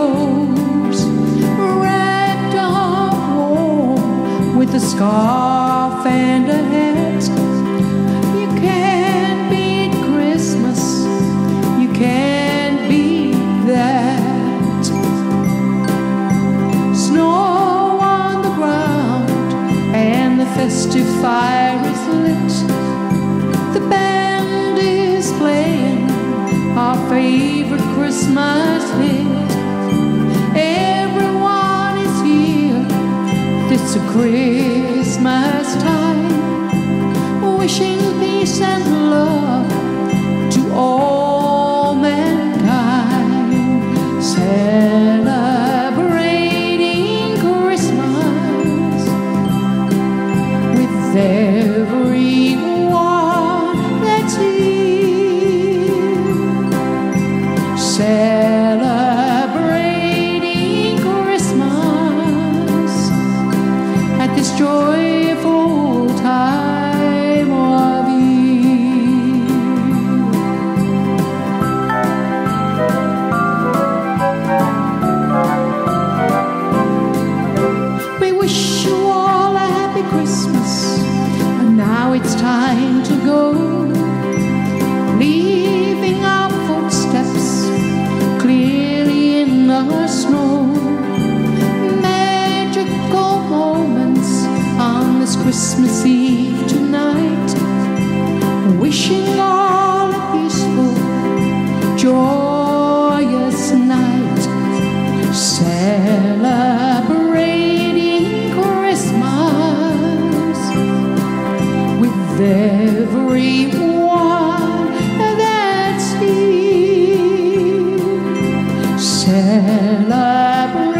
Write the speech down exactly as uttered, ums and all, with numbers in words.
goes, wrapped up warm with a scarf and a hat. You can't beat Christmas, you can't beat that. Snow on the ground and the festive fire is lit. The band is playing our favorite Christmas hit. Everyone is here, it's a Christmas time, wishing peace and love to all mankind, celebrating Christmas with everyone that's here, celebrating Christmas at this joyful time of year. We wish you all a happy Christmas, and now it's time to go, leaving our footsteps clearly in the snow. Magical moments on this Christmas Eve tonight, wishing all a peaceful, joyous night, celebrating Christmas with everyone that's here, celebrating